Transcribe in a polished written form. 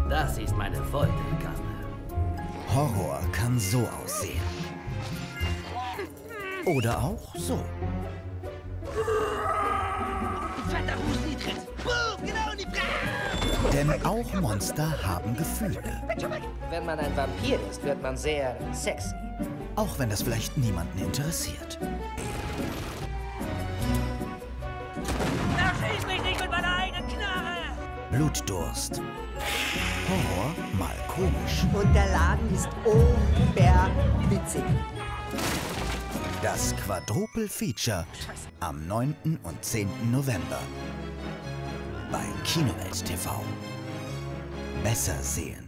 Das ist meine Folterkammer. Horror kann so aussehen. Oder auch so. Fetter Hustentritt. Boom, genau in die Fresse. Denn auch Monster haben Gefühle. Wenn man ein Vampir ist, wird man sehr sexy. Auch wenn das vielleicht niemanden interessiert. Erschieß mich nicht mit meiner eigenen Knarre. Blutdurst. Horror mal komisch. Und der Laden ist oberwitzig. Das Quadruple-Feature am 9. und 10. November bei Kinowelt TV. Besser sehen.